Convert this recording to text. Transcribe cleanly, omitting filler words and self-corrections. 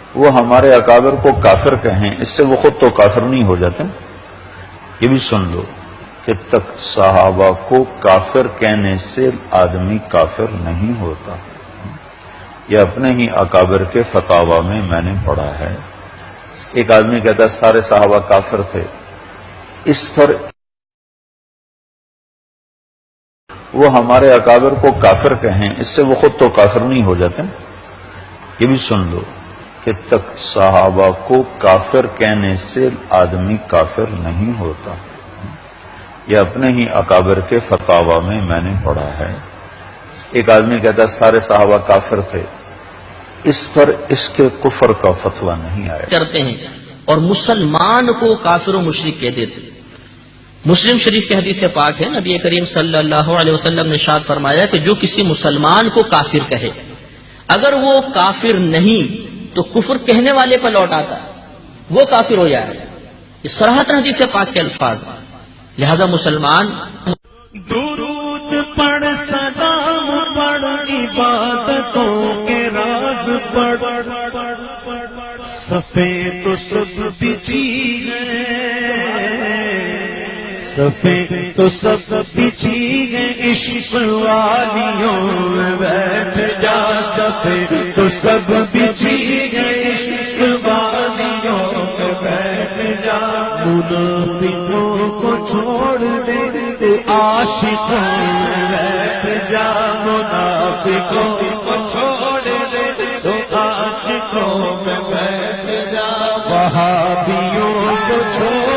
وہ ہمارے اکابر کو کافر کہیں، اس سے وہ خود تو کافر نہیں ہو جاتے۔ یہ بھی سن لو کہ تک صحابہ کو کافر کہنے سے آدمی کافر نہیں ہوتا۔ یہ اپنے ہی اکابر کے فتاوی میں میں نے پڑھا ہے۔ ایک آدمی کہتا ہے سارے صحابہ کافر تھے، اس پر وہ ہمارے اکابر کو کافر کہیں، اس سے وہ خود تو کافر نہیں ہو جاتے۔ یہ بھی سن لو کہ تک صحابہ کو کافر کہنے سے آدمی کافر نہیں ہوتا۔ یہ اپنے ہی اکابر کے فتاوی میں میں نے پڑھا ہے۔ ایک آدمی کہتا ہے سارے صحابہ کافر تھے، اس پر اس کے کفر کا فتویٰ نہیں آیا کرتے ہیں اور مسلمان کو کافر و مشرک کہہ دیتے۔ مسلم شریف کی حدیث پاک ہے، نبی کریم صلی اللہ علیہ وسلم نے ارشاد فرمایا کہ جو کسی مسلمان کو کافر کہے، اگر وہ کافر نہیں تو کفر کہنے والے پر لوٹ آتا ہے، وہ کافر ہو جائے۔ یہ صراحت حدیث پاک کے الفاظ، لہذا مسلمان درود پڑھ، سلام پڑھ، عبادتوں کے راز پڑھ، صفے تو سب بچھی گئے، صفے تو سب بچھی گئے، عشق والیوں میں بیٹھ جا، صفے تو سب بچھی گئے، عشق والیوں میں بیٹھ جا، منافقوں کو چھوڑ دے تو عاشقوں میں بیٹھ جا، منافقوں کو چھوڑ دے تو عاشقوں میں بیٹھ جا، وہابیوں کو چھوڑ